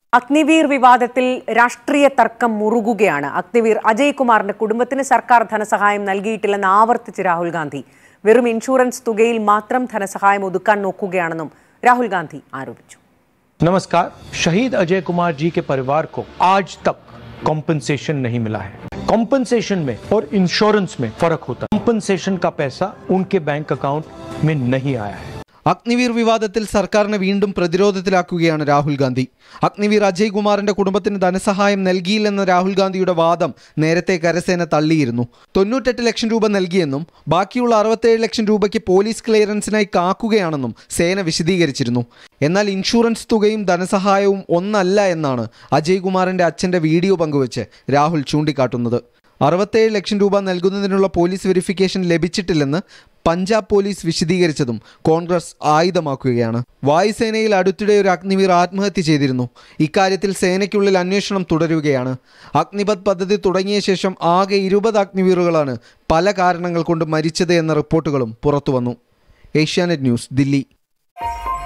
അഗ്നിവീർ വിവാദത്തിൽ രാഷ്ട്രീയ തർക്കം മുറുകുകയാണ്. അഗ്നിവീർ അജയ് കുമാറിന്റെ കുടുംബത്തിന് സർക്കാർ ധനസഹായം നൽകിയിട്ടില്ലെന്ന് ആവർത്തിച്ച് രാഹുൽ ഗാന്ധി. വെറും ഇൻഷുറൻസ് തുകയിൽ മാത്രം ധനസഹായം ഒതുക്കാൻ നോക്കുകയാണെന്നും രാഹുൽ गांधी आरोपिച്ചു. नमस्कार. शहीद अजय कुमार जी के परिवार को आज तक कॉम्पनसेशन नहीं मिला है. कॉम्पनसेशन में और इंश्योरेंस में फर्क होता है. कॉम्पनसेशन का पैसा उनके बैंक अकाउंट में नहीं आया है. അഗ്നിവീർ വിവാദത്തിൽ സർക്കാരിനെ വീണ്ടും പ്രതിരോധത്തിലാക്കുകയാണ് രാഹുൽ ഗാന്ധി. അഗ്നിവീർ അജയ് കുമാറിന്റെ കുടുംബത്തിന് ധനസഹായം നൽകിയില്ലെന്ന രാഹുൽ ഗാന്ധിയുടെ വാദം നേരത്തെ കരസേന തള്ളിയിരുന്നു. 98 ലക്ഷം രൂപ നൽകിയെന്നും ബാക്കിയുള്ള 67 ലക്ഷം രൂപയ്ക്ക് പോലീസ് ക്ലിയറൻസിനായി കാക്കുകയാണെന്നും സേന വിശദീകരിച്ചിരുന്നു. എന്നാൽ ഇൻഷുറൻസ് തുകയും ധനസഹായവും ഒന്നല്ല എന്നാണ് അജയ് കുമാറിന്റെ അച്ഛന്റെ വീഡിയോ പങ്കുവച്ച് രാഹുൽ ചൂണ്ടിക്കാട്ടുന്നത്. 67 ലക്ഷം രൂപ നൽകുന്നതിനുള്ള പോലീസ് വെരിഫിക്കേഷൻ ലഭിച്ചിട്ടില്ലെന്ന് പഞ്ചാബ് പോലീസ് വിശദീകരിച്ചതും കോൺഗ്രസ് ആയുധമാക്കുകയാണ്. വായുസേനയിൽ അടുത്തിടെ ഒരു അഗ്നിവീർ ആത്മഹത്യ ചെയ്തിരുന്നു. ഇക്കാര്യത്തിൽ സേനയ്ക്കുള്ളിൽ അന്വേഷണം തുടരുകയാണ്. അഗ്നിപഥ് പദ്ധതി തുടങ്ങിയ ശേഷം ആകെ 20 അഗ്നിവീറുകളാണ് പല കാരണങ്ങൾ കൊണ്ട് മരിച്ചത് എന്ന റിപ്പോർട്ടുകളും പുറത്തുവന്നു. ഏഷ്യാനെറ്റ് ന്യൂസ്, ദില്ലി.